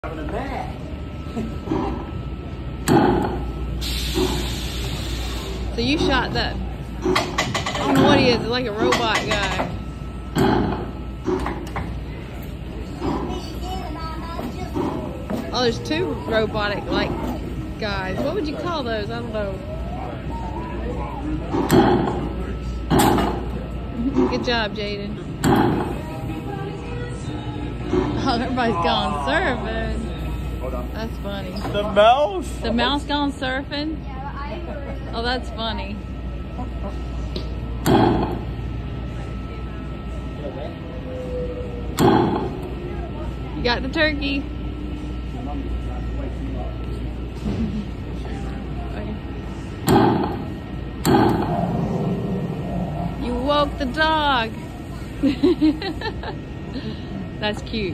So you shot that, I don't know what he is, like a robot guy. Oh, there's two robotic like guys. What would you call those? I don't know. Good job, Jayden. Oh, everybody's gone surfing. That's funny. The mouse? The mouse gone surfing? Oh, that's funny. You got the turkey. You woke the dog. That's cute.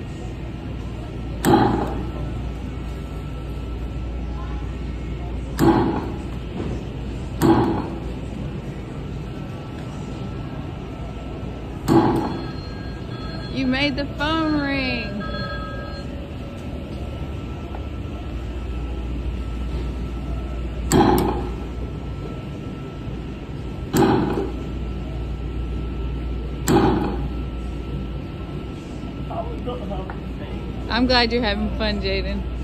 You made the phone ring. I'm glad you're having fun, Jayden.